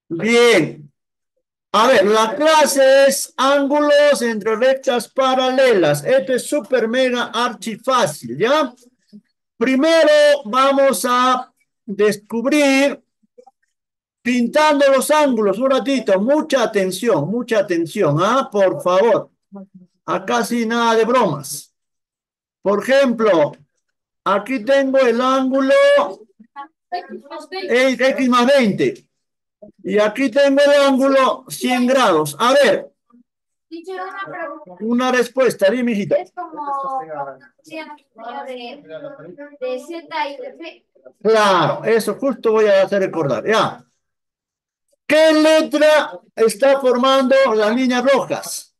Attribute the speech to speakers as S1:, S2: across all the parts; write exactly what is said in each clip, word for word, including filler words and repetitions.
S1: Bien. A ver, la clase es ángulos entre rectas paralelas. Esto es súper mega archi fácil, ¿ya? Primero vamos a descubrir pintando los ángulos. Un ratito, mucha atención, mucha atención, ¿ah? Por favor. Acá sí nada de bromas. Por ejemplo, aquí tengo el ángulo X más veinte. Y aquí tengo el ángulo cien grados. A ver, una respuesta, dime, hijito. Es como de, de Z y de P. Claro, eso justo voy a hacer recordar. Ya. ¿Qué letra está formando las líneas rojas?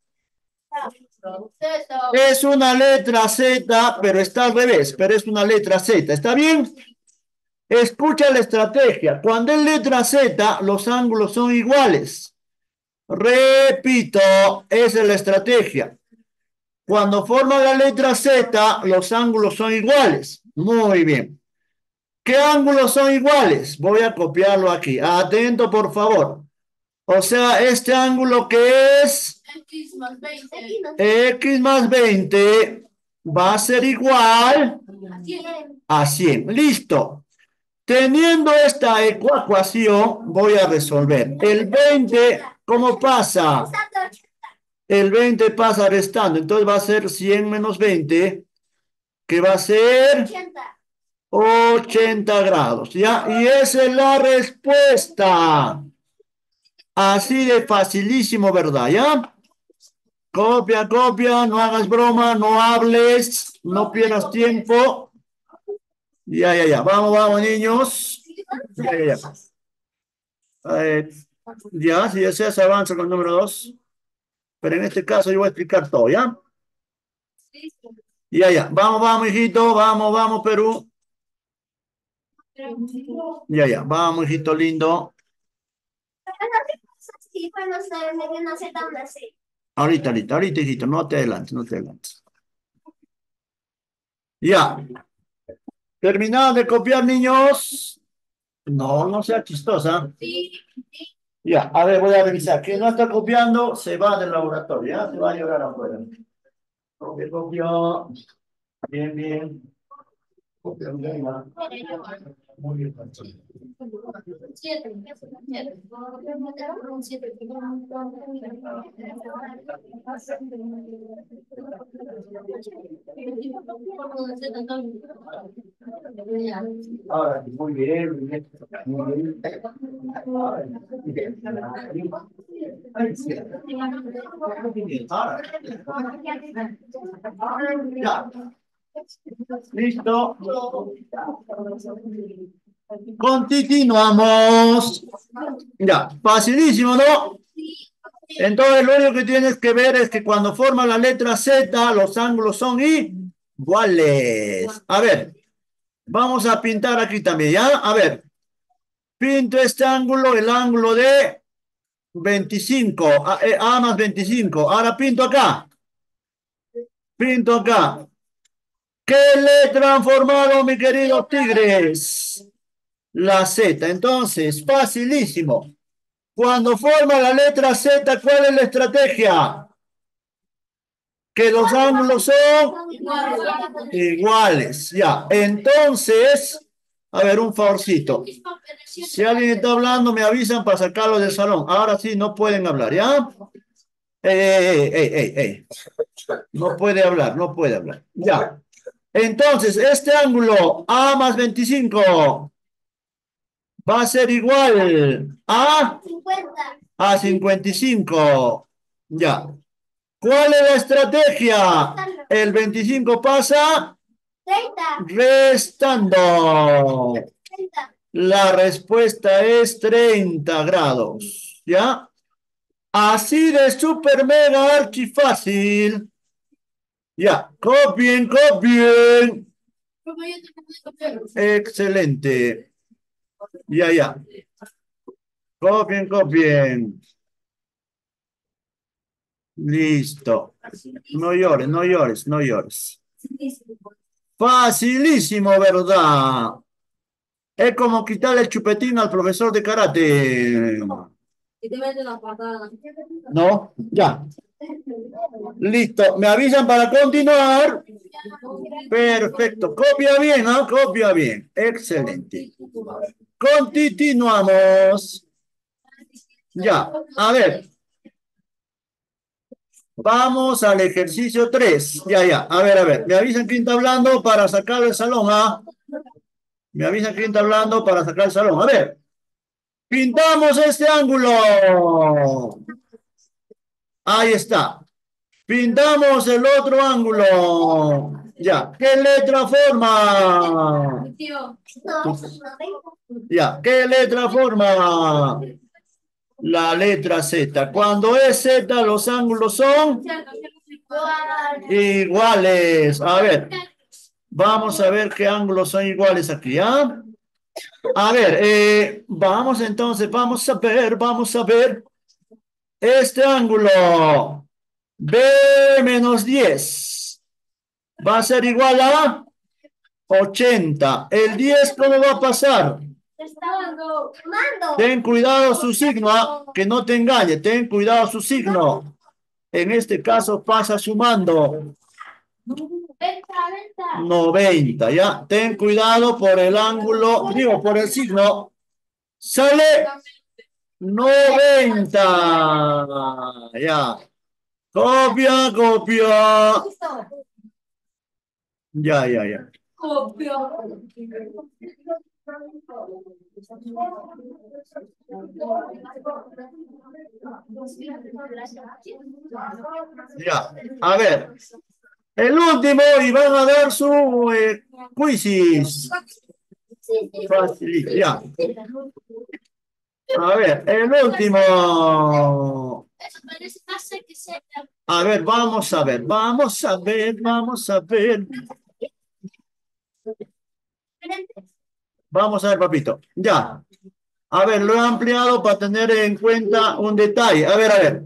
S1: Es una letra Z, pero está al revés, pero es una letra Z. ¿Está bien? Escucha la estrategia. Cuando es letra Z, los ángulos son iguales. Repito, esa es la estrategia. Cuando forma la letra Z, los ángulos son iguales. Muy bien. ¿Qué ángulos son iguales? Voy a copiarlo aquí. Atento, por favor. O sea, este ángulo que es X más veinte. X más veinte va a ser igual a cien. Listo. Teniendo esta ecuación, voy a resolver. El veinte, ¿cómo pasa? El veinte pasa restando, entonces va a ser cien menos veinte, que va a ser ochenta grados, ¿ya? Y esa es la respuesta. Así de facilísimo, ¿verdad? ¿Ya? Copia, copia, no hagas broma, no hables, no pierdas tiempo. Ya, ya, ya. Vamos, vamos, niños. Ya, ya, ya. Eh, ya, si deseas avanza con el número dos. Pero en este caso yo voy a explicar todo, ¿ya? Ya, ya. Vamos, vamos, hijito. Vamos, vamos, Perú. Ya, ya. Vamos, hijito lindo. Ahorita, ahorita, ahorita, hijito. No te adelantes, no te adelantes. Ya. ¿Terminado de copiar, niños? No, no sea chistosa. Ya, a ver, voy a revisar. Quien no está copiando, se va del laboratorio, ¿ya? Se va a llorar afuera. Copia, copia. Bien, bien. Copia, bien, ¿no? Muy bien. Ahora, muy bien, muy bien. Muy bien. Ahora, ay, sí. Ahora. Ya. Listo. Continuamos. Ya, facilísimo, ¿no? Entonces lo único que tienes que ver es que cuando forma la letra Z, los ángulos son iguales. A ver, vamos a pintar aquí también, ¿ya? A ver, pinto este ángulo, el ángulo de veinticinco, A, eh, A más veinticinco. Ahora pinto acá. Pinto acá. ¿Qué letra han formado, mis queridos tigres? La Z. Entonces, facilísimo. Cuando forma la letra Z, ¿cuál es la estrategia? Que los ángulos son iguales. Ya. Entonces, a ver, un favorcito. Si alguien está hablando, me avisan para sacarlo del salón. Ahora sí, no pueden hablar, ¿ya? Ey, ey, ey, ey, ey. No puede hablar, no puede hablar. Ya. Entonces, este ángulo A más veinticinco va a ser igual a, a cincuenta y cinco. Ya. ¿Cuál es la estrategia? El veinticinco pasa restando. La respuesta es treinta grados. ¿Ya? Así de súper mega archi fácil. Ya, copien, copien. Excelente. Ya, ya. Copien, copien. Listo. No llores, no llores, no llores. Facilísimo, ¿verdad? Es como quitarle el chupetín al profesor de karate.
S2: Y te mete una patada.
S1: No, ya. Listo. ¿Me avisan para continuar? Perfecto. Copia bien, ¿no? Copia bien. Excelente. Continuamos. Ya. A ver. Vamos al ejercicio tres. Ya, ya. A ver, a ver. Me avisan quién está hablando para sacar el salón, ¿ah? Me avisan quién está hablando para sacar el salón. A ver. Pintamos este ángulo. Ahí está. Pintamos el otro ángulo. Ya. ¿Qué letra forma? Ya. ¿Qué letra forma? La letra Z. Cuando es Z, los ángulos son iguales. A ver. Vamos a ver qué ángulos son iguales aquí, ¿ah? A ver, eh, vamos entonces, vamos a ver, vamos a ver. Este ángulo B menos diez va a ser igual a ochenta. ¿El diez cómo va a pasar? Ten cuidado su signo, ¿ah? Que no te engañe, ten cuidado su signo. En este caso pasa sumando. noventa, ya. Ten cuidado por el ángulo, digo, por el signo. Sale noventa. Ya. Copia, copia. Ya, ya, ya. Ya. A ver. El último y van a dar su eh, quizzes. Facilito, ya. A ver, el último. A ver, vamos a ver, vamos a ver, vamos a ver. Vamos a ver, papito. Ya. A ver, lo he ampliado para tener en cuenta un detalle. A ver, a ver.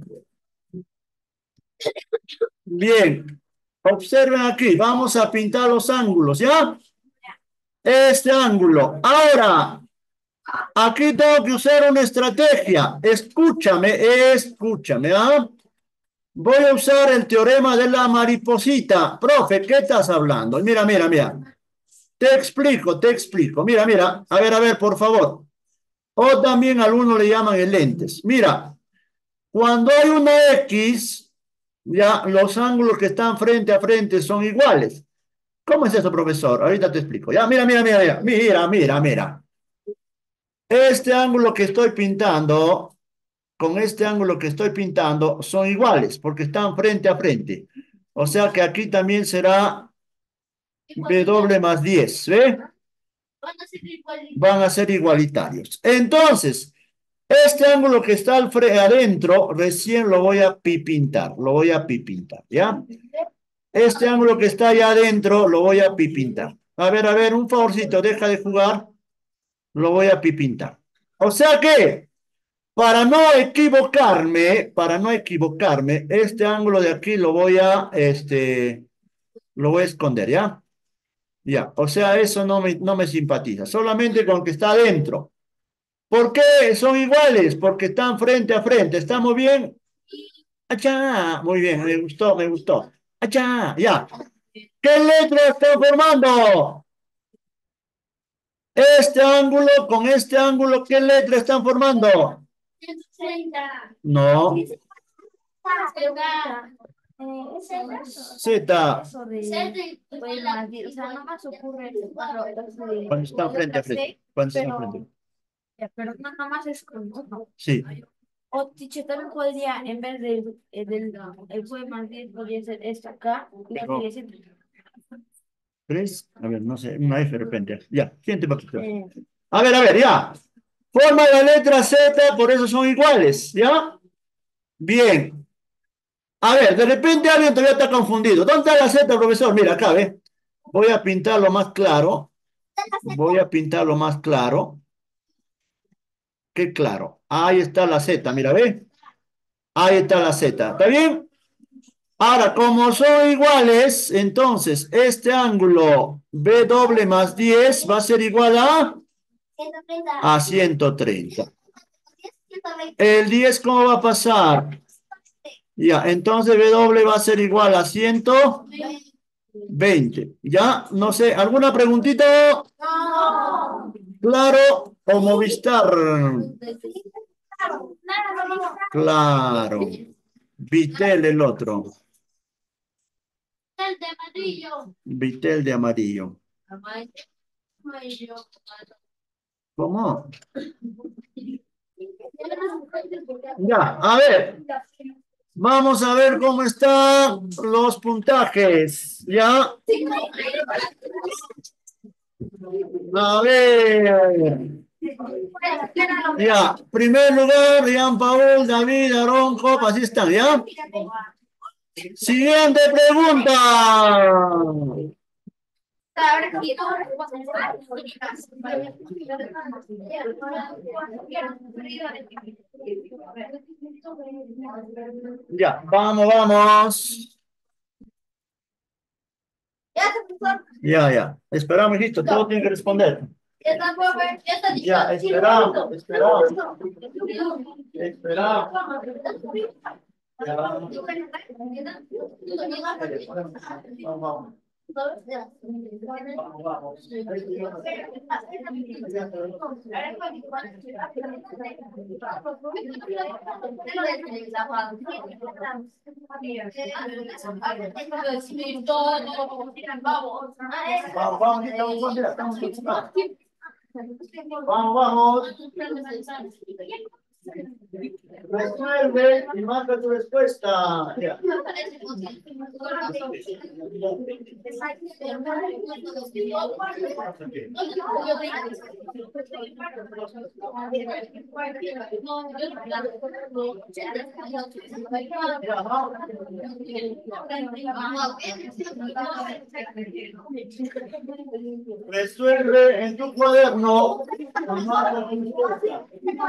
S1: Bien. Observen aquí, vamos a pintar los ángulos, ¿ya? Este ángulo. Ahora, aquí tengo que usar una estrategia. Escúchame, escúchame, ¿ah? Voy a usar el teorema de la mariposita. Profe, ¿qué estás hablando? Mira, mira, mira. Te explico, te explico. Mira, mira. A ver, a ver, por favor. O también algunos le llaman el lentes. Mira, cuando hay una X, ya los ángulos que están frente a frente son iguales. ¿Cómo es eso, profesor? Ahorita te explico. Ya, mira, mira, mira, mira, mira, mira, mira. Este ángulo que estoy pintando, con este ángulo que estoy pintando, son iguales porque están frente a frente. O sea que aquí también será W más diez, ¿ve? Van a ser igualitarios. Entonces, este ángulo que está al frente adentro, recién lo voy a pipintar, lo voy a pipintar, ¿ya? Este ángulo que está allá adentro, lo voy a pipintar. A ver, a ver, un favorcito, deja de jugar, lo voy a pipintar. O sea que, para no equivocarme, para no equivocarme, este ángulo de aquí lo voy a, este, lo voy a esconder, ¿ya? Ya, o sea, eso no me, no me simpatiza, solamente con que está adentro. ¿Por qué son iguales? Porque están frente a frente. ¿Estamos bien? ¡Achá! Muy bien, me gustó, me gustó. ¡Achá! Ya. ¿Qué letra están formando? Este ángulo con este ángulo, ¿qué letra están formando? No. Z. Cuando están frente a frente. Cuando están frente.
S2: Pero nada más es con uno.
S1: Sí.
S2: O teacher, también podría, en vez del, eh, del el poema diez, podría ser esto acá. Y aquí
S1: No.
S2: decir,
S1: ¿Tres? A ver, no sé, una F de repente. Ya, siguiente papito.
S2: eh,
S1: A ver, a ver, ya. Forma la letra Z, por eso son iguales, ¿ya? Bien. A ver, de repente alguien todavía está confundido. ¿Dónde está la Z, profesor? Mira, acá, ¿ve? Voy a pintarlo más claro. Voy a pintarlo más claro. ¿Qué claro? Ahí está la Z, mira, ¿ve? Ahí está la Z. ¿Está bien? Ahora, como son iguales, entonces este ángulo B doble más diez va a ser igual a, a ciento treinta. El diez, ¿cómo va a pasar? Ya, entonces W va a ser igual a ciento veinte. Ya, no sé, ¿alguna preguntita? Claro, o Movistar. Claro. Vitel el otro. Vitel de amarillo. ¿Cómo? Ya, a ver. Vamos a ver cómo están los puntajes. Ya. A ver. Ya. Primer lugar, Jean Paul, David, Aaron, Job, así están, ¿ya? Siguiente pregunta. Ya, vamos, vamos. Ya, ya. Esperamos, listo. Todo tiene que responder. Ya, esperamos, esperamos. Esperamos. Ya, vamos. Vamos, vamos. Vamos, vamos. Vamos, vamos, estamos, estamos, estamos. Vamos, vamos. Resuelve y marca tu respuesta. Ya. Resuelve en tu cuaderno. Y marca tu respuesta.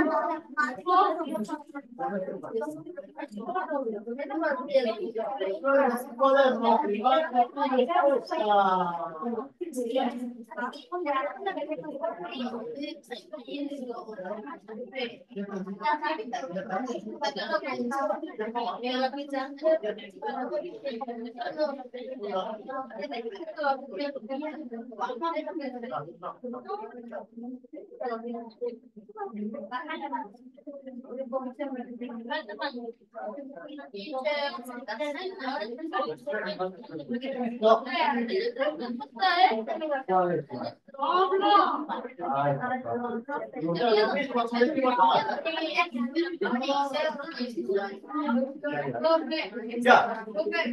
S1: Ya.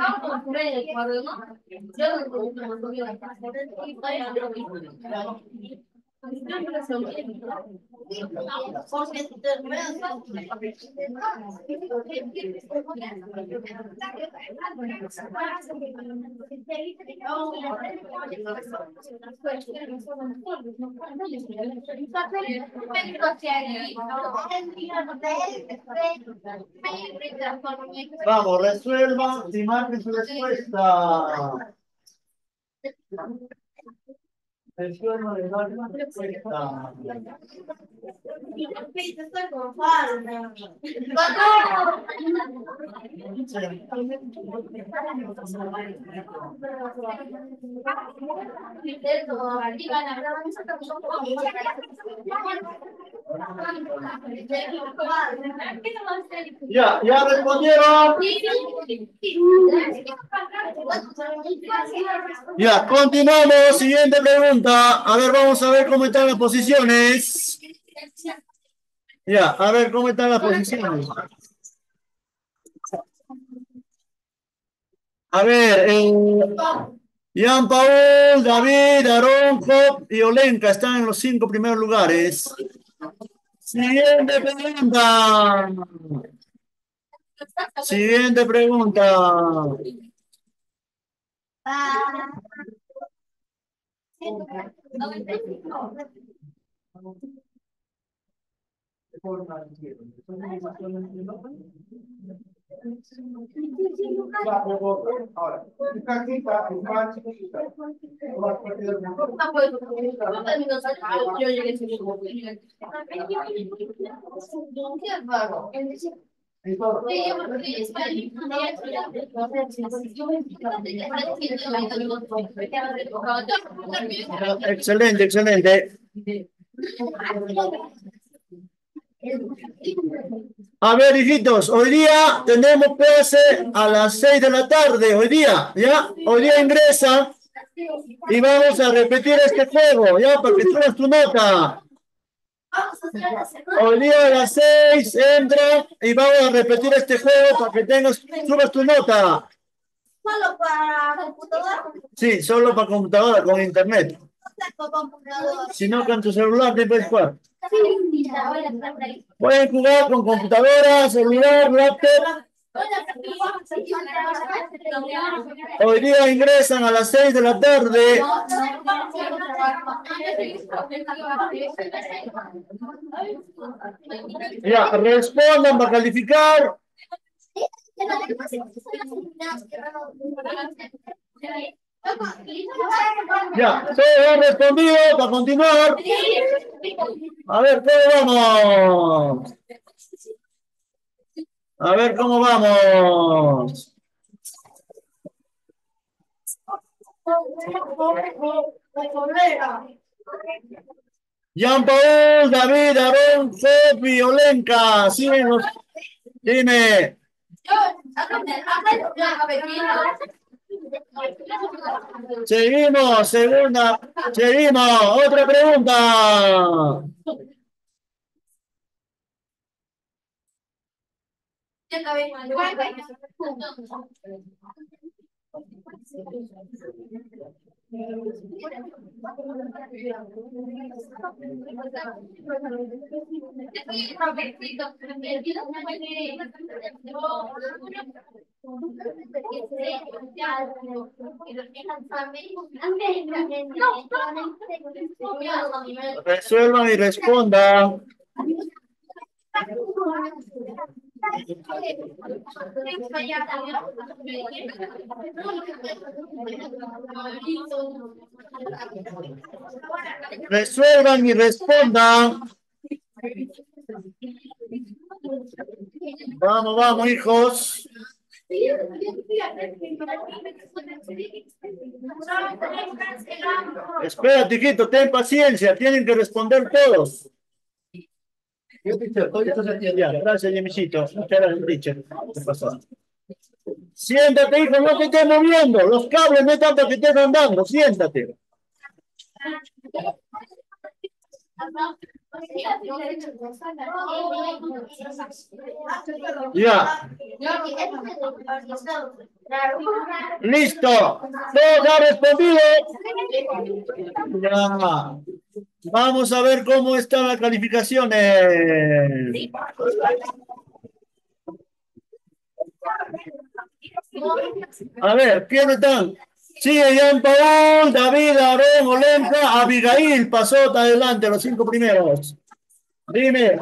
S1: Vamos, resuelva y marque su respuesta. Resuelva y marque su respuesta. Ya, ya respondieron. Ya, continuamos. Siguiente pregunta. A ver, vamos a ver cómo están las posiciones. Ya, a ver cómo están las posiciones. A ver, eh, Jean Paul, David, Aarón, Job y Olenka están en los cinco primeros lugares. Siguiente pregunta. Siguiente pregunta. Ahora, esta cita es más chiquita. Excelente, excelente. A ver, hijitos, hoy día tenemos clase a las seis de la tarde, hoy día, ¿ya? Hoy día ingresa y vamos a repetir este juego, ¿ya? Para que subas tu nota. Hoy día a las seis entra y vamos a repetir este juego para que tengas, subas tu nota.
S2: ¿Solo para computadora?
S1: Sí, solo para computadora, con internet. Si no, con tu celular te puedes jugar. Pueden jugar con computadora, celular, laptop. Hoy día ingresan a las seis de la tarde. Ya, respondan para calificar. Ya, todos han respondido para continuar. A ver, ¿cómo vamos? A ver, ¿cómo vamos? Jean Paul, David, Aarón, Sofi, Olenka, síguenos. Dime. Seguimos, segunda. Seguimos, otra pregunta. Resuelvan y respondan. Resuelvan y respondan. Vamos, vamos, hijos. Espérate, hijito, ten paciencia. Tienen que responder todos. Ya, gracias, Yemichito. Muchas gracias, teacher. ¿Qué pasó? Siéntate, hijo, no te estés moviendo. Los cables no es tanto que estés andando. Siéntate. Ya. Listo. ¿Todo ha respondido? Ya. Vamos a ver cómo están las calificaciones. A ver, ¿quiénes están? Sigue Jean Paul, David, Aarón, Olenka, Abigail, pasó adelante, los cinco primeros. Dime.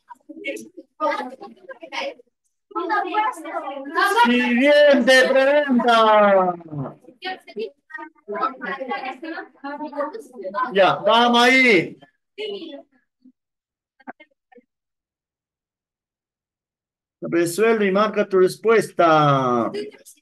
S1: Siguiente pregunta. Ya, vamos ahí. Resuelve y marca tu respuesta.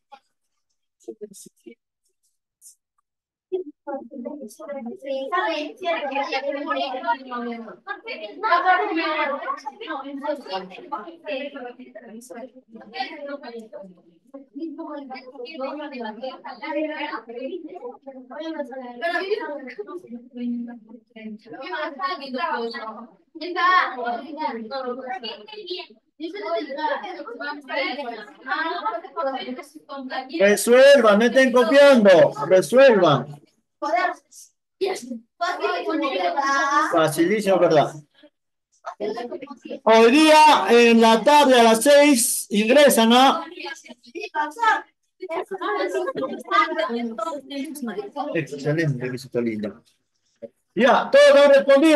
S1: Resuelvan, no estén copiando. Resuelvan. Facilísimo, ¿verdad? Hoy día, en la tarde a las seis, ingresan a... Excelente, visita linda. Ya, todos han respondido.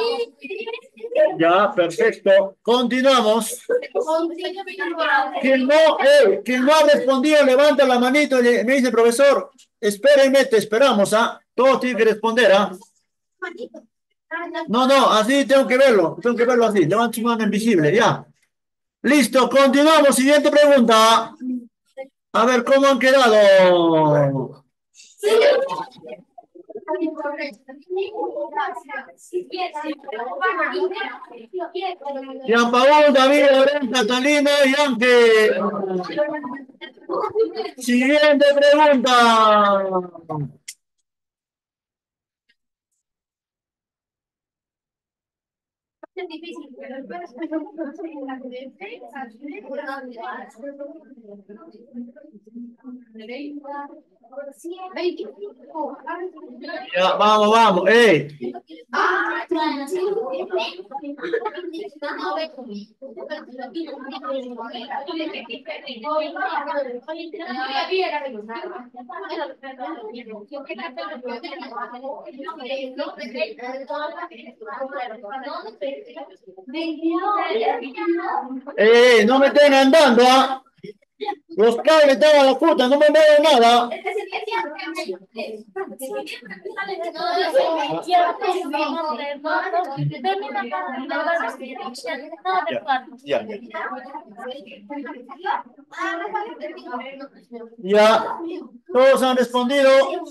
S1: Ya, perfecto. Continuamos. Quien no, eh, quien no ha respondido, levanta la manito y le- me dice, profesor, espérenme, te esperamos, ¿ah? Todos tienen que responder, ¿ah? No, no, así tengo que verlo, tengo que verlo así. Levanta su mano invisible, ya. Listo, continuamos. Siguiente pregunta. A ver, ¿cómo han quedado? Jean Paul, David, Loren, Catalina y Ángel. Siguiente pregunta. Ya, vamos, vamos. Eh. Eh, no me estén andando, ¿ah? Los cables están a la puta, no me mueven nada. Ya, ya, ya. Todos han respondido.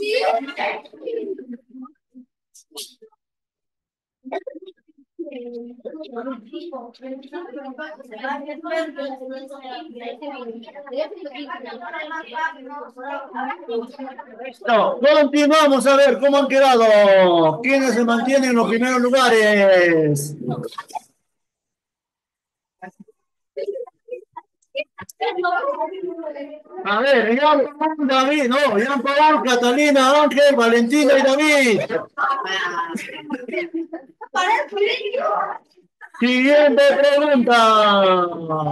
S1: No, continuamos a ver cómo han quedado. ¿Quiénes se mantienen en los primeros lugares? A ver, Jean Paul, David, no, Jean Paul, Catalina, Ángel, Valentina y David. Siguiente pregunta.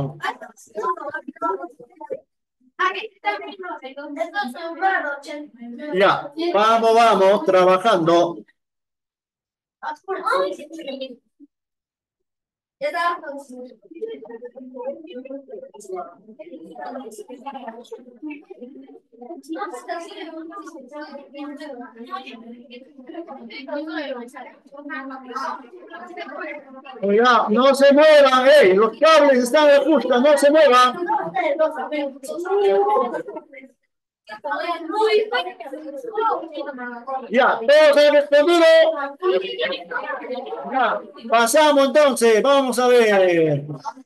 S1: Ya, vamos, vamos, trabajando. Ya, no se muevan, hey, los cables están de justa, no se muevan. Ya, todos han respondido. Ya, pasamos entonces, vamos a ver.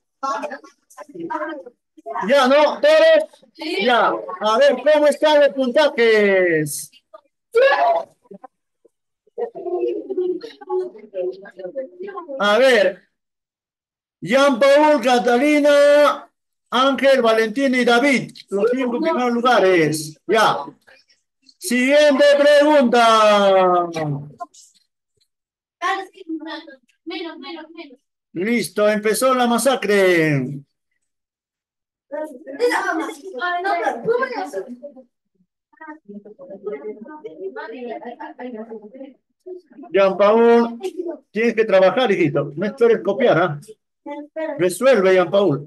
S1: Ya, ¿no? ¿Todos? Ya, a ver, ¿cómo están los puntajes? A ver, Jean Paul, Catalina, Ángel, Valentín y David, los cinco primeros lugares. Ya. Siguiente pregunta. Listo, empezó la masacre. Jean Paul, tienes que trabajar, hijito. No esperes copiar, ¿ah? Resuelve, Jean Paul.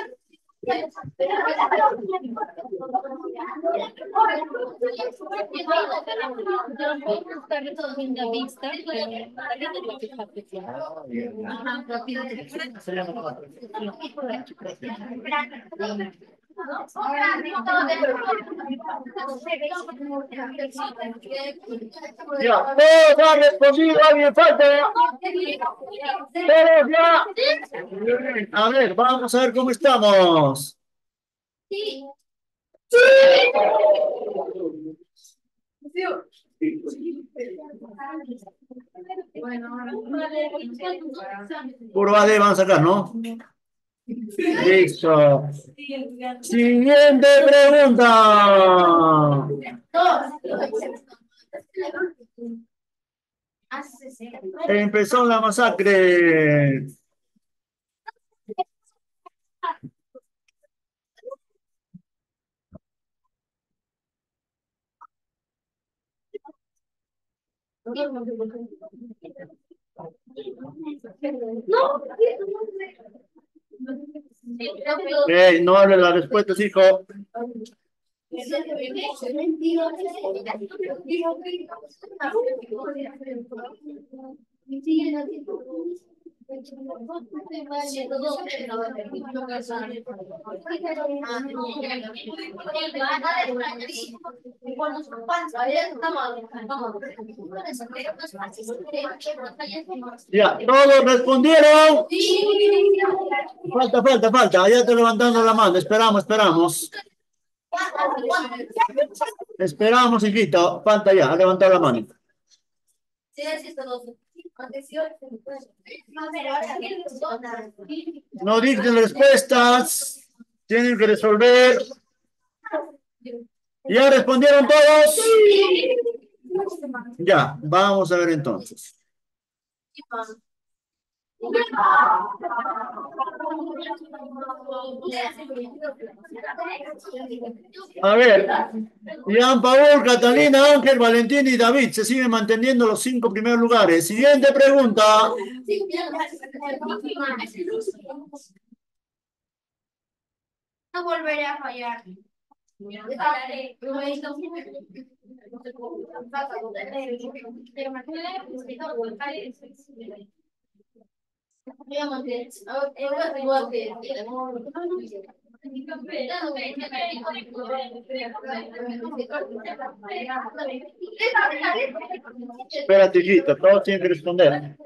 S1: Ya, todos han respondido, alguien falta. Todos ya. A ver, vamos a ver cómo estamos. Curva D van a sacar, ¿no? Listo. Siguiente pregunta. Empezó la masacre. Eh, no hable las respuestas, hijo. Ya, todos respondieron. Falta, falta, falta. Ya estoy levantando la mano. Esperamos, esperamos. Esperamos, hijito. Falta ya. Ha levantado la mano. No dicten respuestas. Tienen que resolver. ¿Ya respondieron todos? Ya, vamos a ver entonces. A ver, Jean Paul, Catalina, Ángel, Valentín y David se siguen manteniendo los cinco primeros lugares. Siguiente pregunta.
S2: No volveré a fallar.
S1: Espérate, hijito, todos tienen que responder.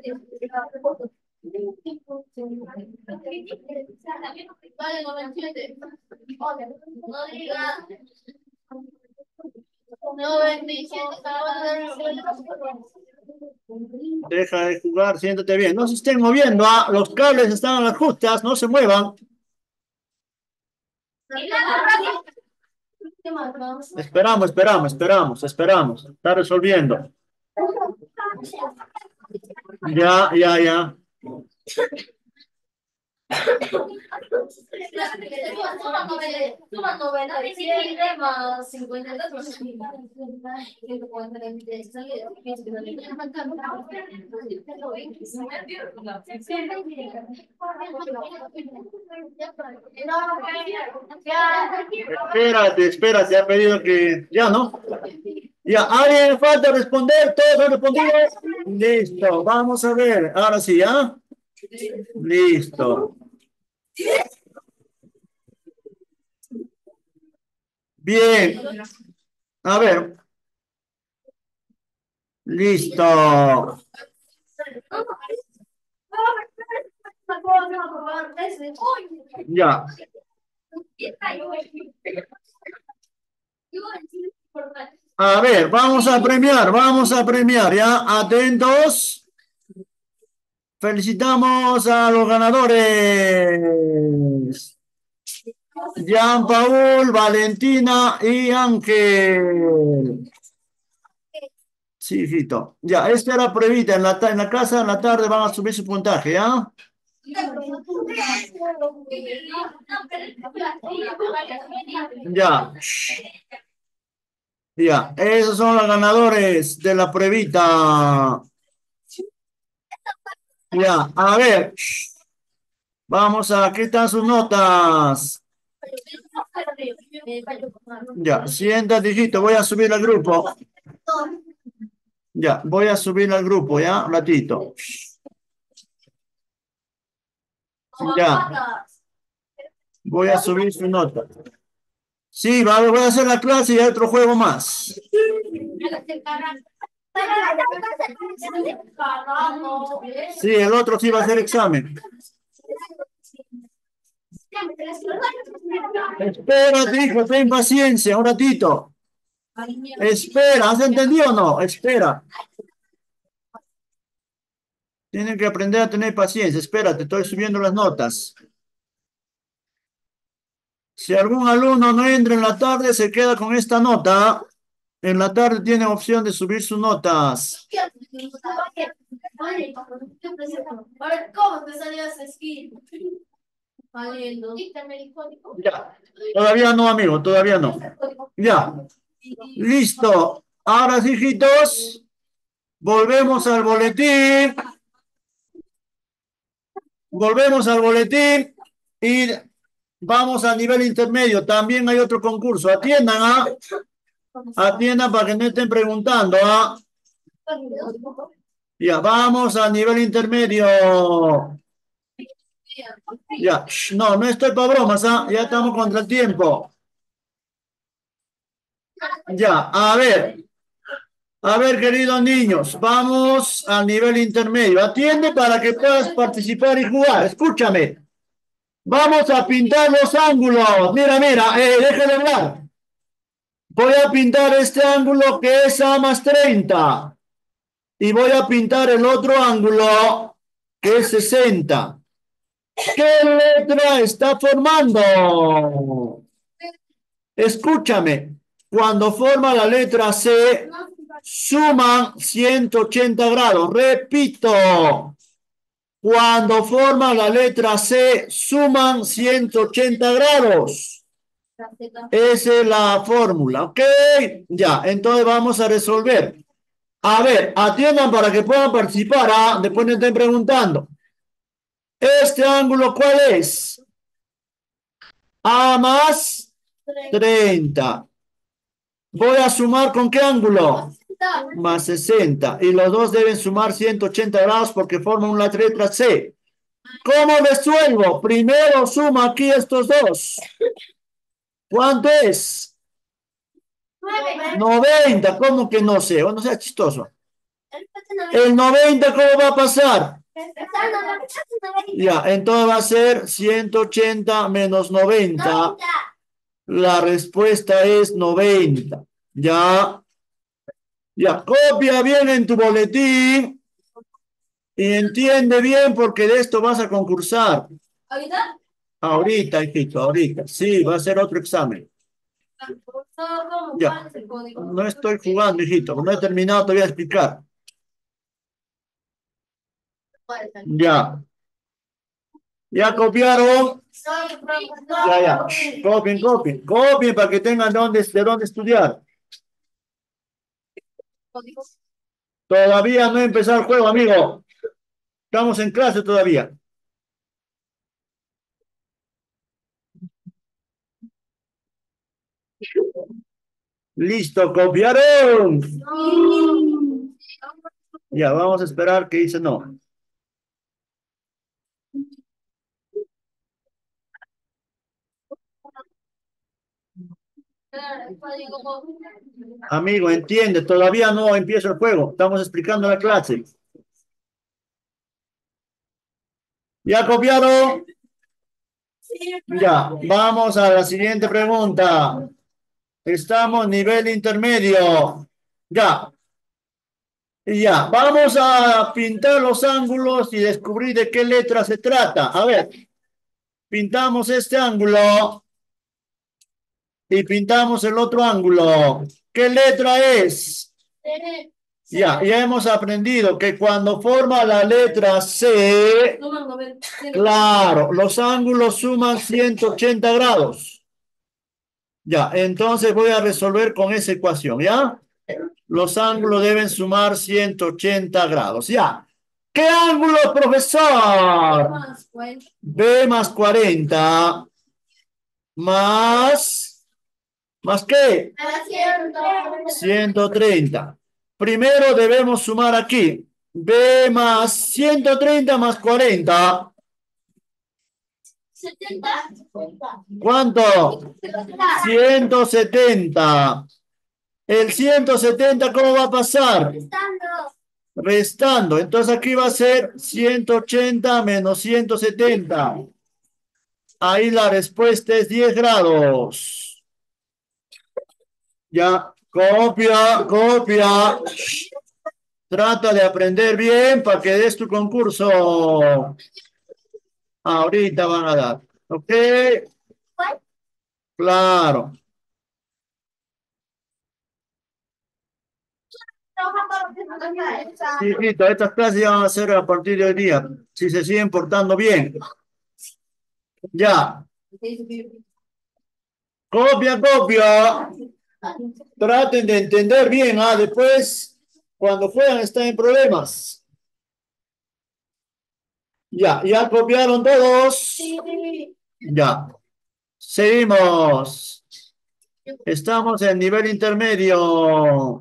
S1: Deja de jugar, siéntate bien. No se estén moviendo, ¿ah? Los cables están a las justas, no se muevan. Esperamos, esperamos, esperamos, esperamos. Está resolviendo. Ya, ya, ya. Espérate, espérate, ha pedido que... Ya, ¿no? Ya, ¿alguien falta responder? ¿Todos han respondido? Listo, vamos a ver. Ahora sí, ¿ya? Listo. Bien. A ver. Listo. Ya. A ver, vamos a premiar, vamos a premiar, ¿ya? Atentos. Felicitamos a los ganadores. Jean Paul, Valentina y Ángel. Sí, hijito. Ya, esta era pruebita. En la, ta- en la casa, en la tarde van a subir su puntaje, ¿ya? Ya. Ya, esos son los ganadores de la pruebita. Ya, a ver. Vamos a, aquí están sus notas. Ya, siéntate, hijito, voy a subir al grupo. Ya, voy a subir al grupo, ya, un ratito. Ya, voy a subir su nota. Sí, va- voy a hacer la clase y hay otro juego más. Sí, el otro sí va a hacer examen. Espera, hijo, ten paciencia, un ratito. Espera, ¿has entendido o no? Espera. Tienen que aprender a tener paciencia. Espérate, estoy subiendo las notas. Si algún alumno no entra en la tarde, se queda con esta nota. En la tarde tiene opción de subir sus notas. Ya. Todavía no, amigo, todavía no. Ya. Listo. Ahora sí, hijitos. Volvemos al boletín. Volvemos al boletín y vamos al nivel intermedio. También hay otro concurso. Atiendan, ¿ah? Atiendan para que no estén preguntando, ¿ah? Ya, vamos al nivel intermedio. Ya, shh, no, no estoy para bromas, ¿ah? Ya estamos contra el tiempo. Ya, a ver. A ver, queridos niños, vamos al nivel intermedio. Atiende para que puedas participar y jugar. Escúchame. Vamos a pintar los ángulos. Mira, mira, eh, deja de hablar. Voy a pintar este ángulo que es A más treinta. Y voy a pintar el otro ángulo que es sesenta. ¿Qué letra está formando? Escúchame. Cuando forma la letra C, suman ciento ochenta grados. Repito. Cuando forma la letra C, suman ciento ochenta grados. Esa es la fórmula, ¿ok? Ya, entonces vamos a resolver. A ver, atiendan para que puedan participar. ¿Ah? Después me estén preguntando. ¿Este ángulo cuál es? A más treinta. Voy a sumar ¿con qué ángulo? Más sesenta. Y los dos deben sumar ciento ochenta grados porque forman una letra C. ¿Cómo resuelvo? Primero suma aquí estos dos. ¿Cuánto es? noventa. ¿Cómo que no sé? O no sea chistoso. El noventa, ¿cómo va a pasar? Ya, entonces va a ser ciento ochenta menos noventa. La respuesta es noventa. Ya, ya, copia bien en tu boletín y entiende bien porque de esto vas a concursar. ¿Ahorita? Ahorita, hijito, ahorita. Sí, va a ser otro examen. Ya, no estoy jugando, hijito, no he terminado todavía de explicar. Ya, ya copiaron. Ya, ya. Copien, copien, copien para que tengan dónde, de dónde estudiar. Todavía no he empezado el juego, amigo. Estamos en clase todavía. Listo, copiaron. Ya, vamos a esperar que dice no. Amigo, entiende, todavía no empieza el juego. Estamos explicando la clase. ¿Ya copiaron? Ya, vamos a la siguiente pregunta. Estamos nivel intermedio. Ya. Ya, vamos a pintar los ángulos y descubrir de qué letra se trata. A ver, pintamos este ángulo y pintamos el otro ángulo. ¿Qué letra es? Ya, ya hemos aprendido que cuando forma la letra C, claro, los ángulos suman ciento ochenta grados. Ya, entonces voy a resolver con esa ecuación, ¿ya? Los ángulos deben sumar ciento ochenta grados, ¿ya? ¿Qué ángulo, profesor? B más cuarenta más, ¿más qué? ciento treinta. Primero debemos sumar aquí. B más ciento treinta más cuarenta. ¿Cuánto? ciento setenta. El ciento setenta, ¿cómo va a pasar? Restando. Entonces aquí va a ser ciento ochenta menos ciento setenta. Ahí la respuesta es diez grados. Ya, copia, copia. Trata de aprender bien para que des tu concurso. Ahorita van a dar. ¿Ok? Claro. Sí, hijito, estas clases ya van a ser a partir de hoy día. Si se siguen portando bien. Ya. Copia, copia. Traten de entender bien, ¿ah? Después Cuando juegan están en problemas. Ya, ya copiaron todos. Ya. Seguimos. Estamos en nivel intermedio.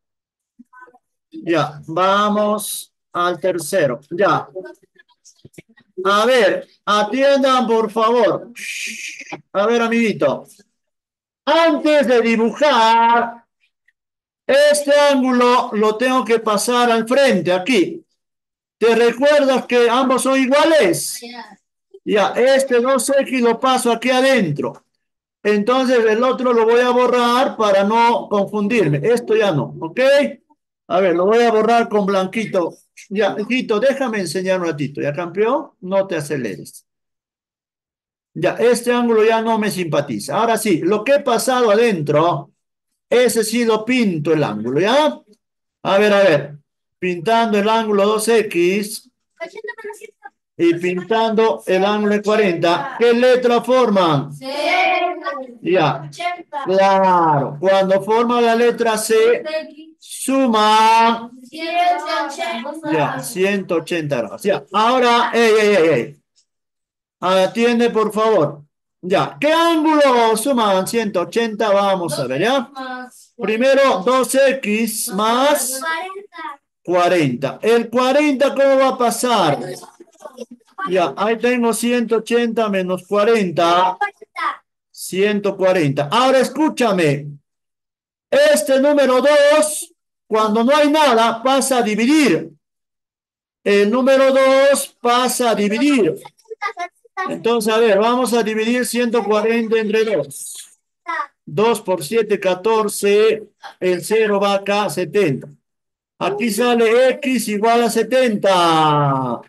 S1: Ya, vamos al tercero. Ya. A ver, atiendan por favor. A ver, amiguito. Antes de dibujar, este ángulo lo tengo que pasar al frente, aquí. ¿Te recuerdas que ambos son iguales? Ya, este dos equis lo paso aquí adentro. Entonces el otro lo voy a borrar para no confundirme. Esto ya no, ¿ok? A ver, lo voy a borrar con blanquito. Ya, hijito, déjame enseñar un ratito. ¿Ya, campeón? No te aceleres. Ya, este ángulo ya no me simpatiza. Ahora sí, lo que he pasado adentro, ese sí lo pinto el ángulo, ¿ya? A ver, a ver. Pintando el ángulo dos equis y pintando el ángulo de cuarenta. ¿Qué letra forman? Ya, claro. Cuando forma la letra C, suma. Ya, ciento ochenta grados. Ya, ahora, ey, ey, ey, ey. Atiende, por favor. Ya, ¿qué ángulo suman ciento ochenta? Vamos a ver, ¿ya? Primero, dos equis más cuarenta. ¿El cuarenta cómo va a pasar? Ya, ahí tengo ciento ochenta menos cuarenta. ciento cuarenta. Ahora escúchame. Este número dos, cuando no hay nada, pasa a dividir. El número dos pasa a dividir. Entonces, a ver, vamos a dividir ciento cuarenta entre dos. dos por siete, catorce. El cero va acá, setenta. Aquí sale X igual a setenta.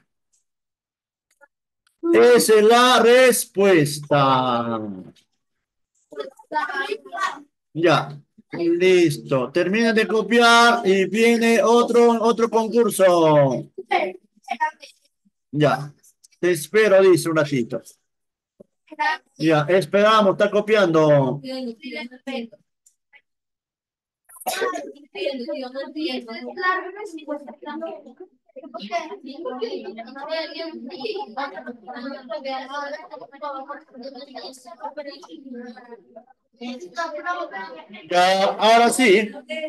S1: Esa es la respuesta. Ya, listo. Termina de copiar y viene otro, otro concurso. Ya, te espero, dice un ratito. Ya, esperamos, está copiando. Ya, ahora sí.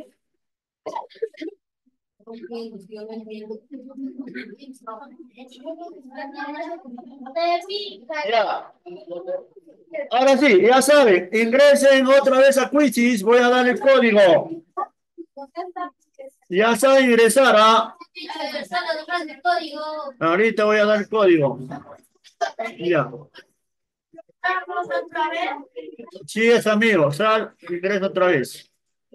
S1: Ya. Ahora sí, ya saben, ingresen otra vez a Quizzes, voy a dar el código. Ya saben ingresar, ¿ah? Ahorita voy a dar el código. Ya. Sí, es amigo, sal, ingresa otra vez.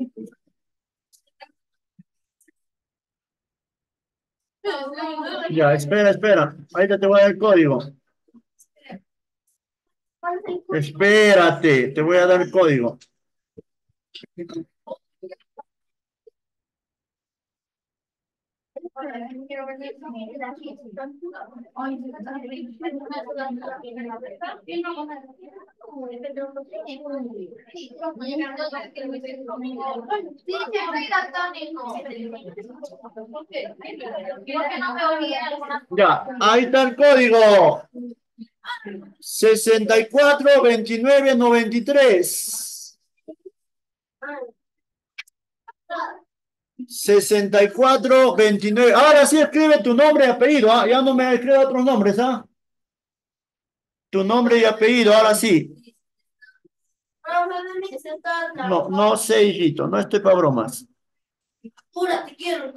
S1: Ya, espera, espera. Ahorita te voy a dar el código. Espérate, te voy a dar el código. Ya, ahí está el código. sesenta y cuatro, veintinueve, noventa y tres. sesenta y cuatro, veintinueve. Ahora sí escribe tu nombre y apellido, ¿ah? Ya no me escribe otros nombres, ¿ah? Tu nombre y apellido, ahora sí. No, no sé, hijito, no estoy para bromas. Pura, te quiero.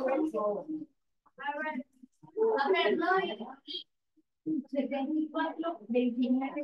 S1: A ver, no. setenta y cuatro, veintinueve,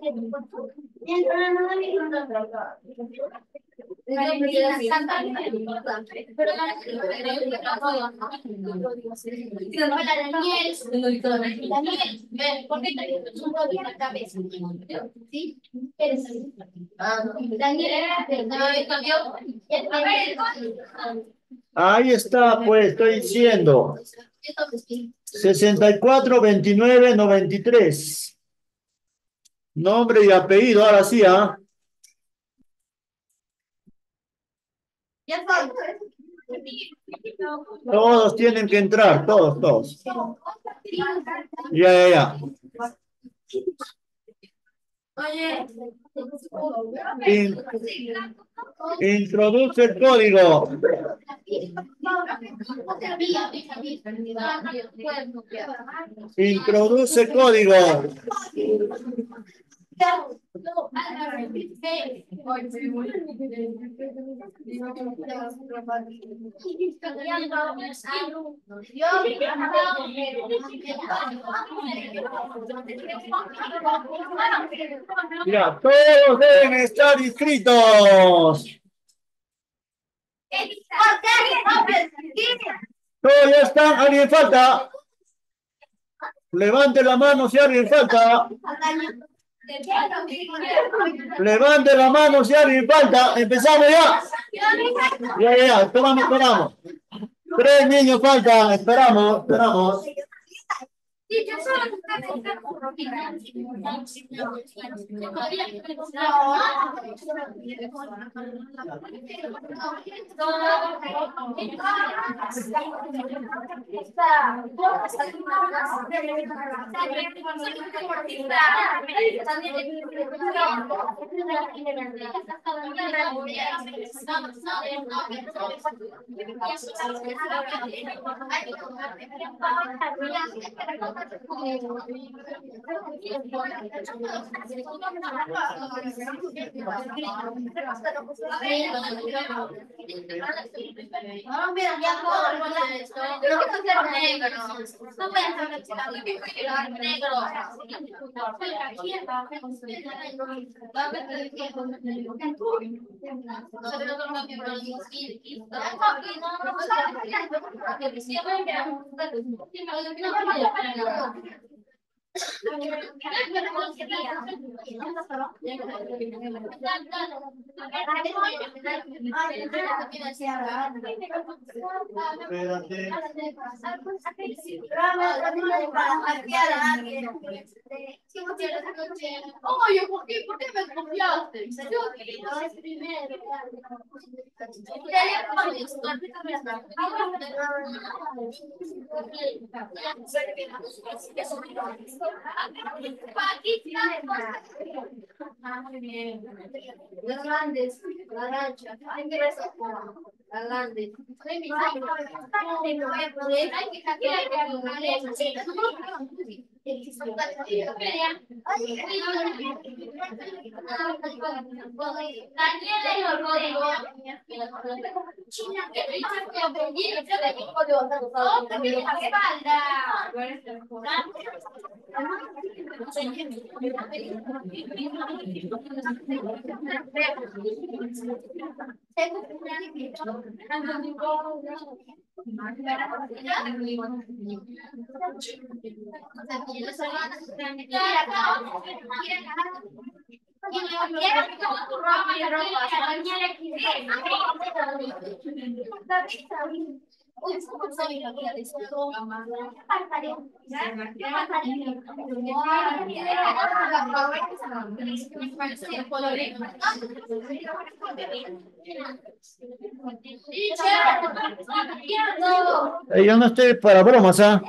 S1: ahí está, pues, estoy diciendo. sesenta y cuatro, veintinueve, noventa y tres. Nombre y apellido, ahora sí, ¿ah? Todos tienen que entrar, todos, todos. Ya, ya, ya. In- introduce el código. Introduce código. Ya, todos deben estar inscritos. Todos ya están. ¿Alguien falta? Levante la mano si alguien falta. Levante la mano si alguien falta. Empezamos ya. Ya, ya, ya. Esperamos, esperamos. Tres niños faltan. Esperamos, esperamos.
S2: Oye, ¿por qué? ¿Por qué me copiaste? Yo primero. Muy bien. Las grandes, naranja. Las grandes.
S1: Eh, yo no estoy para bromas, ¿ah?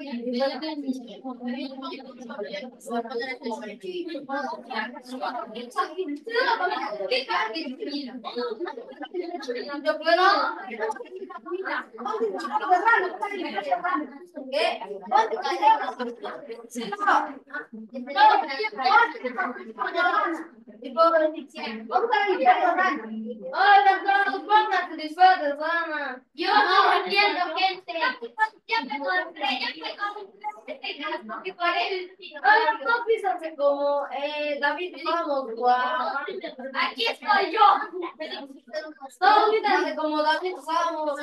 S2: Hola, todos, pónganse disfraces, Ana. Yo no entiendo, gente. Ya me encontré, ya me encontré. Hola, no fíjense como eh, David Ramos, guau. Aquí estoy yo. Todos fíjense como David Ramos.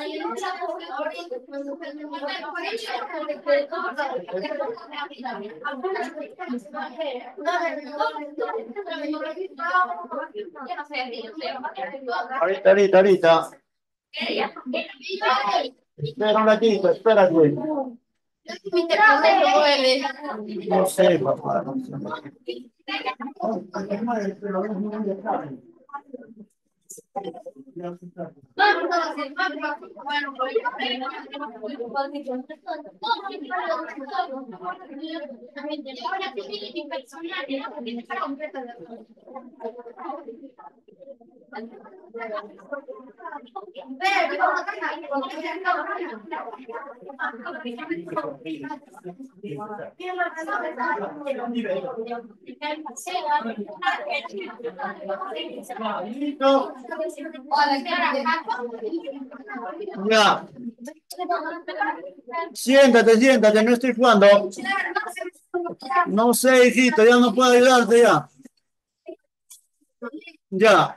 S1: Ahorita, ahorita, ahorita. Espera un ratito, espérate. No sé, papá. No sé. No. Ya. Siéntate, siéntate, no estoy jugando. No sé, hijito, ya no puedo ayudarte ya. Ya.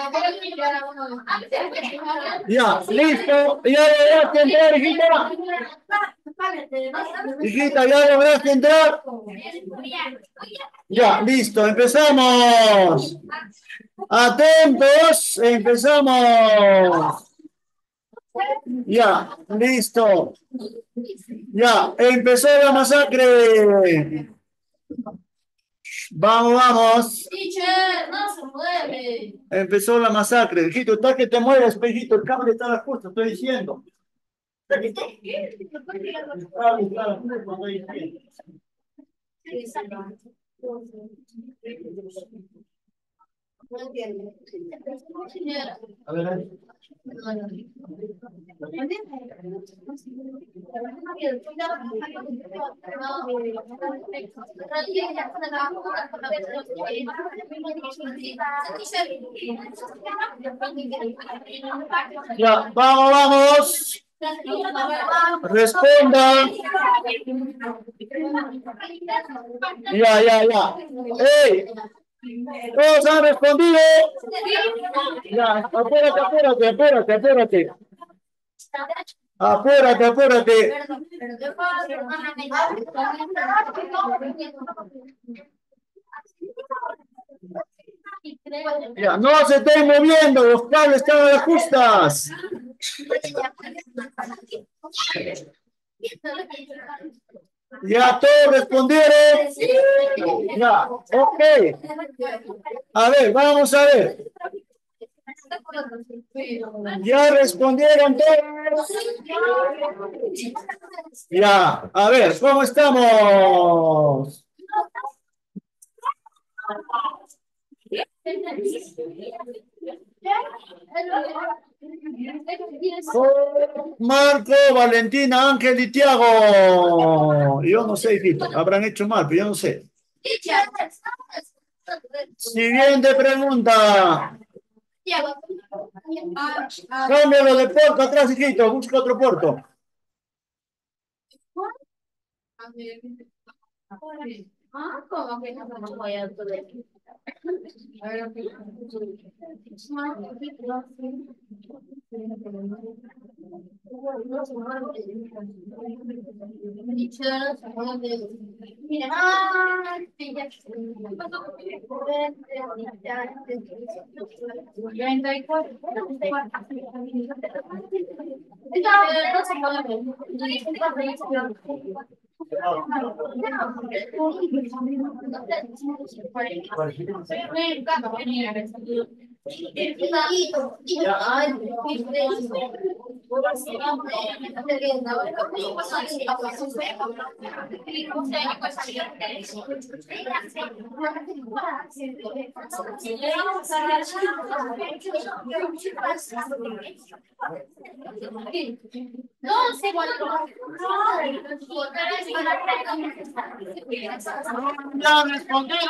S1: Ya, listo. Ya lograste entrar, hijita. Hijita, ya lograste entrar. Ya, listo, empezamos. Atentos, empezamos. Ya, listo. Ya, empezó la masacre. Vamos, vamos.
S2: Teacher, no se mueve.
S1: Empezó la masacre. Hijito, está que te mueves, espejito. El cable está justo, estoy diciendo. Claro, claro, estoy diciendo.
S2: No entiendo.
S1: A ver. Ya, vamos, vamos. Responda. Ya, ya, ya. ¡Ey! ¿Todos han respondido? Ya, apúrate, apúrate, apúrate, apúrate. Apúrate, apúrate. Ya, no se estén moviendo, los cables están a las justas. Ya todos respondieron. Ya, ok. A ver, vamos a ver. Ya respondieron todos. Ya, a ver, ¿cómo estamos? Marco, Valentina, Ángel y Tiago. Yo no sé, hijito, habrán hecho mal, pero yo no sé. Siguiente pregunta. Cámbialo de puerto atrás, hijito, busca otro puerto.
S2: Ah, ¿cómo que no me voy a poder? No sé cuánto.
S1: Ya han respondido.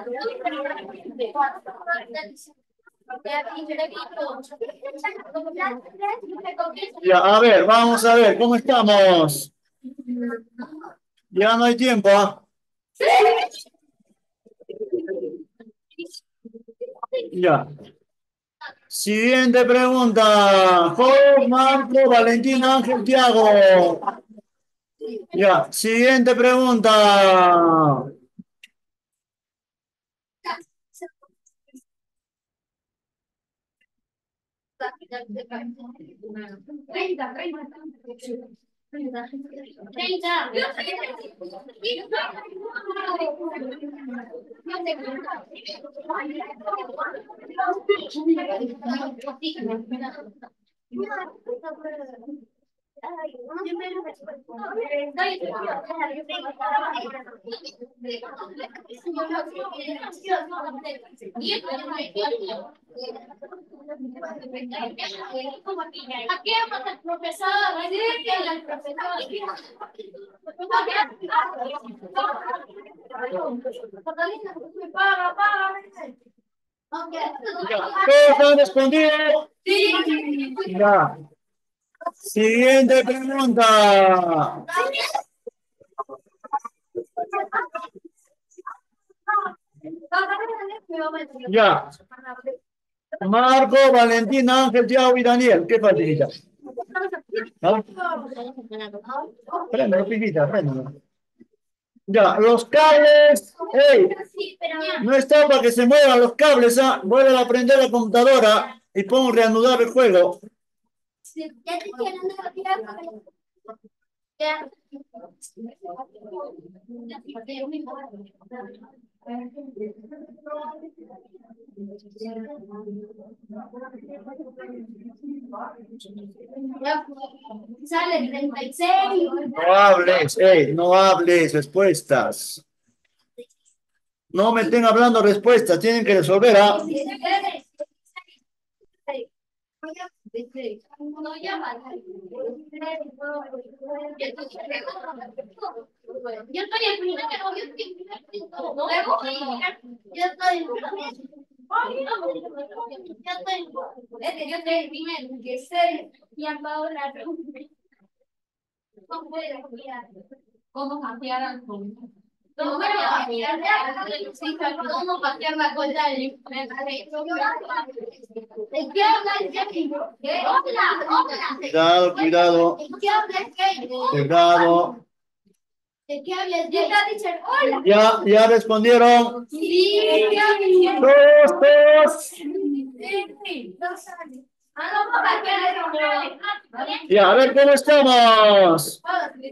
S1: Ya, a ver, vamos a ver, ¿cómo estamos? Ya no hay tiempo, ¿ah? Ya. Siguiente pregunta. Jorge, Marco, Valentín, Ángel, Tiago. Ya. Siguiente pregunta.
S2: Aquí vamos al profesor, el
S1: ¿Todos han respondido?
S2: Sí.
S1: Ya. Siguiente pregunta. Ya. Marco, Valentín, Ángel, Tiago y Daniel. ¿Qué facilita? ¿Ah? Préndelo, pijita, préndelo. Ya, los cables. ¡Ey! No está para que se muevan los cables, ¿ah? Vuelve a prender la computadora y pongo reanudar el juego.
S2: Sale treinta y seis.
S1: No hables, ey, no hables, respuestas. No me estén hablando respuestas, tienen que resolver, ¿ah?
S2: No llama. Yo estoy en primero, yo estoy en yo estoy es que yo estoy en primero, que sé, y a Paola ¿cómo puede cambiar? ¿Cómo cambiar algo? ¿Cómo cambiar? ¿Cómo cambiar la cosa del
S1: Cuidado, cuidado. Cuidado.
S2: ¿De qué hablas? Yo te dicho hola.
S1: Ya, ya respondieron.
S2: Sí,
S1: Dos, dos.
S2: dos años. Ah, no, papá, ¿qué?
S1: Ya, a ver cómo estamos.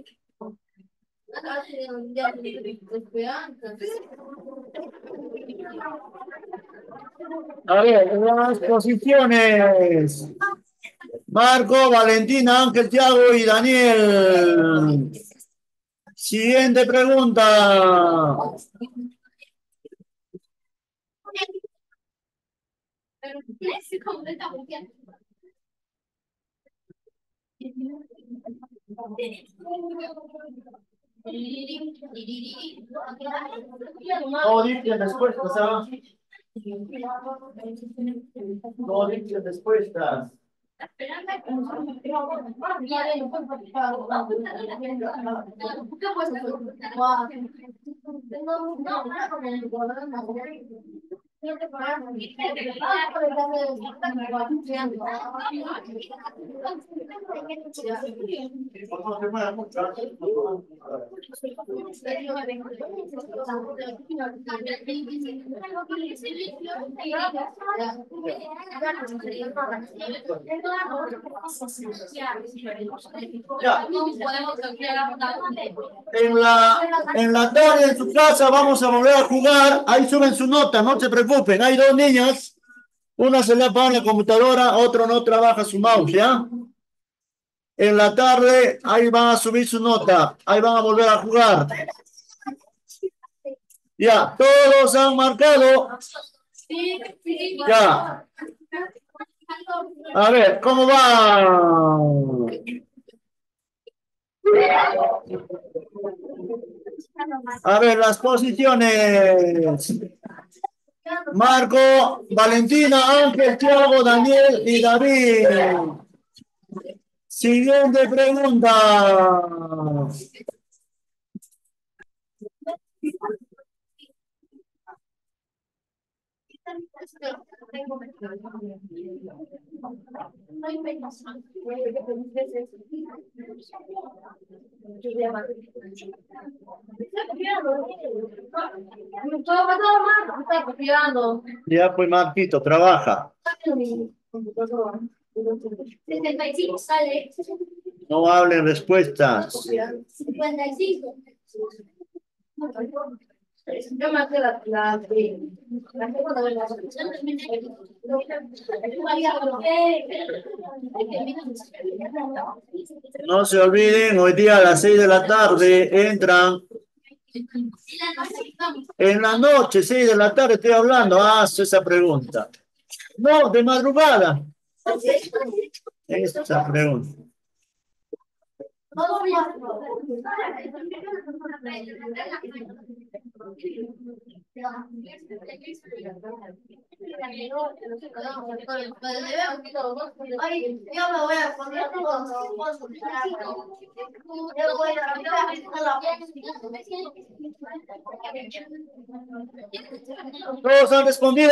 S1: A ver, las posiciones. Marco, Valentina, Ángel, Tiago y Daniel. Siguiente pregunta. No dicen respuestas, ¿ah? No dicen respuestas. Ya. En la, en la tarde en su casa vamos a volver a jugar. Ahí suben su nota, no se preocupen. Hay dos niñas. Una se le apaga la computadora, otro no trabaja su mouse, ¿ya? En la tarde, ahí van a subir su nota. Ahí van a volver a jugar. Ya, todos han marcado. Ya. A ver, ¿cómo va? A ver, las posiciones. Marco, Valentina, Ángel, Thiago, Daniel y David. Siguiente pregunta. Ya pues Marquito, trabaja. No hablen respuestas.
S2: cincuenta y cinco. Yo me acuerdo la, la, la segunda de la
S1: No se olviden, hoy día a las seis de la tarde entran. En la noche, seis de la tarde, estoy hablando. Haz esa pregunta. No, de madrugada. Esa pregunta. Todos han respondido.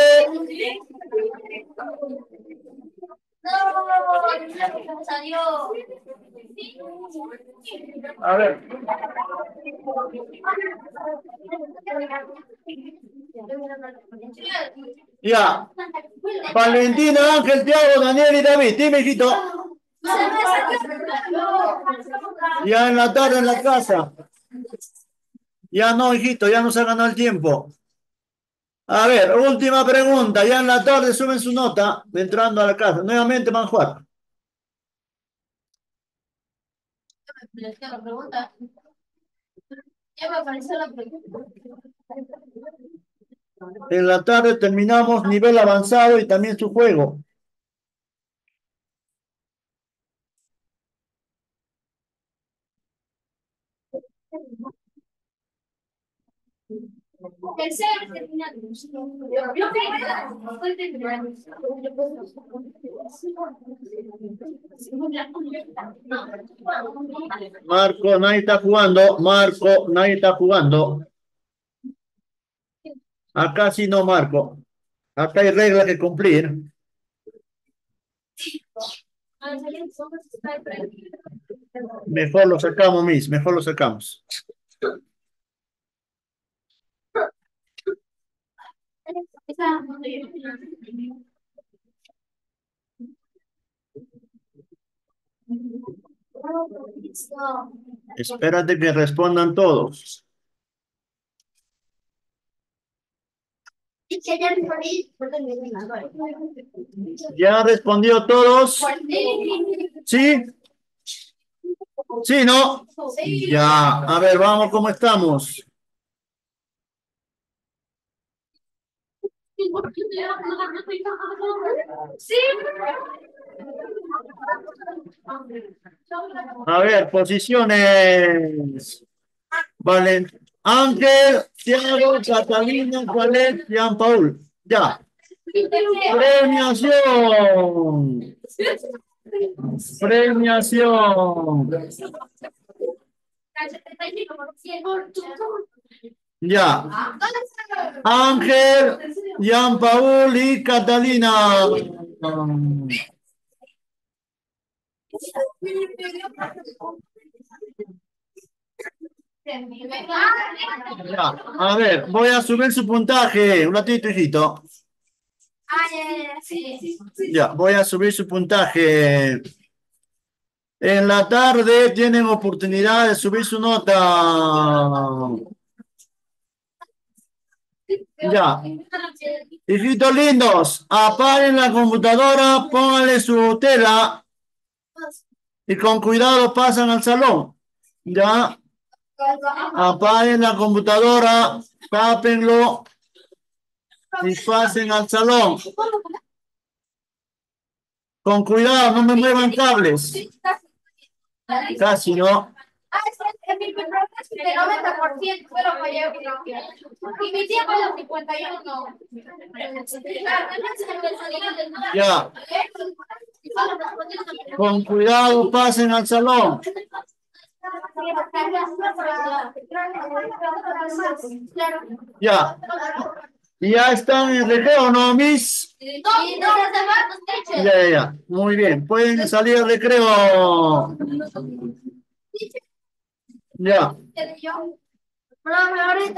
S1: A ver. Ya. Valentina, Ángel, Thiago, Daniel y David. Dime, hijito. Ya en la tarde en la casa. Ya no, hijito, ya nos ha ganado el tiempo. A ver, última pregunta. Ya en la tarde suben su nota entrando a la casa. Nuevamente van a jugar.
S2: La pregunta. Ya me apareció la pregunta.
S1: En la tarde terminamos nivel avanzado y también su juego.
S2: Tercero, terminando.
S1: Marco, nadie está jugando. Marco, nadie está jugando. Acá sí no, Marco. Acá hay reglas que cumplir. Mejor lo sacamos, Miss. Mejor lo sacamos. Espérate que respondan todos. ¿Ya han respondido todos? ¿Sí? ¿Sí, no? Ya, a ver, vamos, ¿cómo estamos? A ver, posiciones. Vale. Ángel, Thiago, Catalina, Juanet, Jean Paul. Ya. Premiación. Premiación. Ya. Ángel, Jean Paul y Catalina. Ya. A ver, voy a subir su puntaje. Un ratito, hijito. Ya, voy a subir su puntaje. En la tarde tienen oportunidad de subir su nota. Ya. Hijitos lindos, apaguen la computadora, pónganle su tela. Y con cuidado pasan al salón. Ya, apaguen la computadora, tápenlo y pasen al salón. Con cuidado, no me muevan cables. Casi no.
S2: Ah, es que mi programa es el noventa por ciento, pero fallé. Y mi tiempo es el cincuenta y uno.
S1: Ya. Con cuidado, pasen al salón. Ya. ¿Ya están en recreo, no, Miss? Ya, ya, ya. Muy bien. Pueden salir al recreo. Ya.